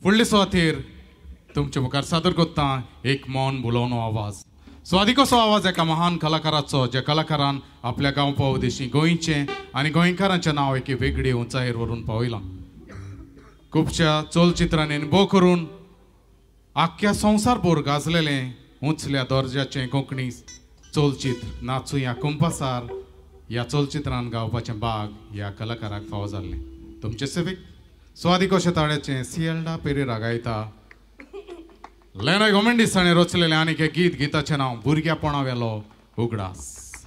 फुडले सुवातेर तुमचे मुखार सादर करता एक मौन बुलोवनो आवाज. सो आदी कसो आवाज एका महान कलाकाराचो ज्या कलाकारान आपल्या गांव पावदेशी गोंयचें आनी गोंयकारांचें नांव एके वेगळी उंचायेर व्हरून पावयलां. खुबश्या चलचित्रांनी भोव करून आख्ख्या संवसारभर गाजलेलें उंचल्या दर्ज्याचें कोंकणी चलचित्र नाचू ह्या कुंपासार ह्या चलचित्रांत गावपाचें भाग ह्या कलाकाराक फावो जाल्लें. तुमचे सेवेक स्वादी कशें ताळ्याचें सिएल्डा पेरेरा गायता. लेनॉय गोमेंडीस हाणें रचलेलें आनीक एक गीत, गिताचें नांव भुरग्यापणा वेलो उगडास.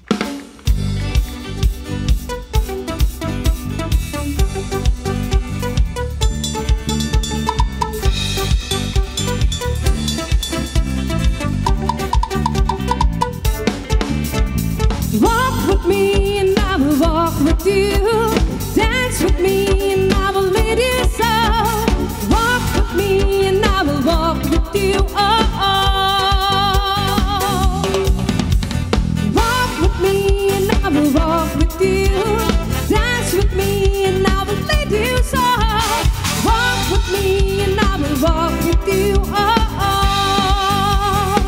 Walk with me and I will walk with you. Dance with me and I will lead you so. Walk with me and I will walk with you. Oh, oh. Walk with me and I will walk with you. Dance with me and I will lead you so. Walk with me and I will walk with you. Oh, oh.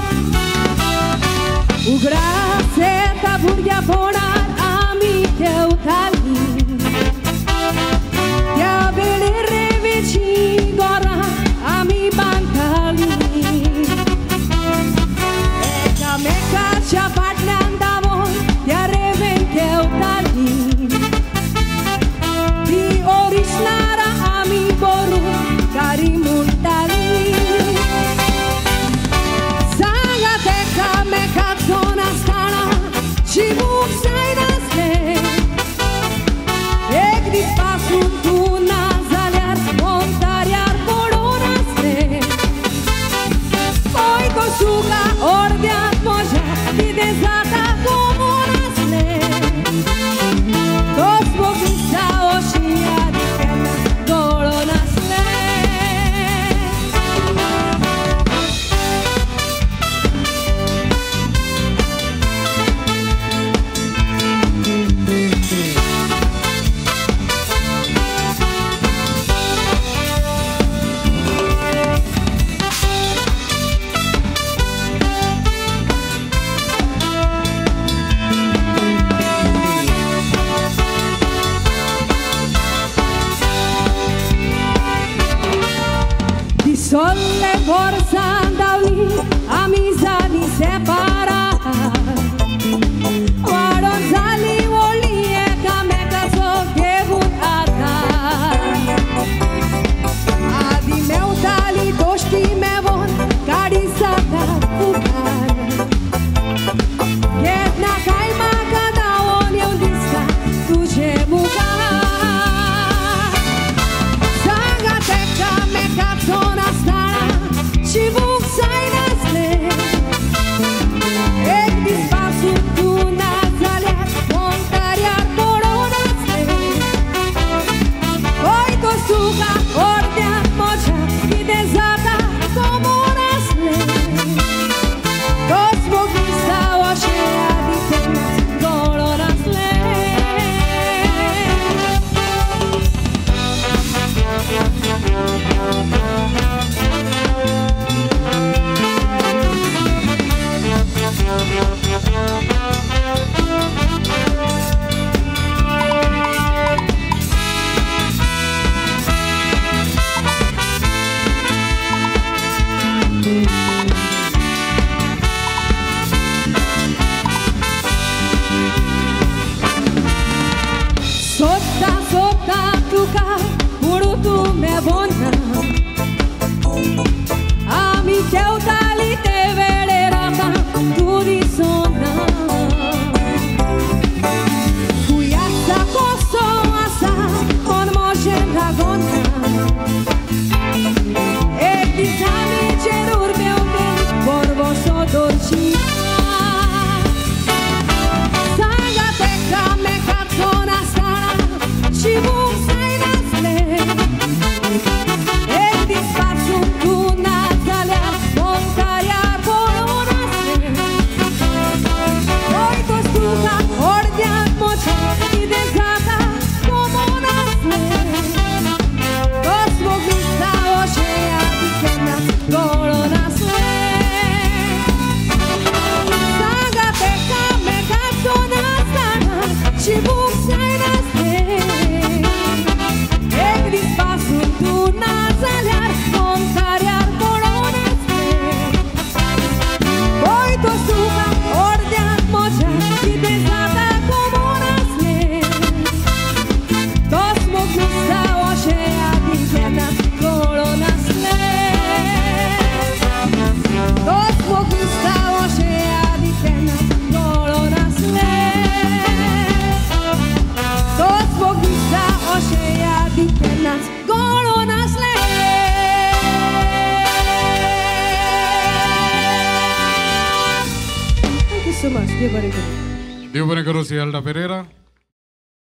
Ugrase ta भुरग्यापणान आमी देंवतालीं. त्या वेळेर रेंवेचीं घरां आमी बांदतालीं. एकामेकाच्या फाटल्यान धांवून त्या रेंवेन देंवतालीं. तीं ओरिजिनालां आमी बरोवन गारी म्हणटालीं. सांगात एकामेकाचो नासतना जिवूंक जायनासलें. एक दीस पासून तूं ना जाल्यार मोंतार्यार पडून आसलें. पळय गो सुका अर्द्यांत म्हज्या कितें जाता गमून आसलें. तोच बगीचा अशी यादी केन्ना कळनासलें. Solle borsandauli amizani separa. Waron zali woli ekamekaco gewut ata. Adi meutali doshti mevon kadi sata ukar. Jedna kaima kada on eu diska tuje mugar. Jiwónk zainasleं. oceani nas koło nas le. To smogusta oceani nas koło nas le. To smogusta oceani nas koło nas le. Thank you so much, Dear Bariguru. Dear Bariguru, Sialda Pereira.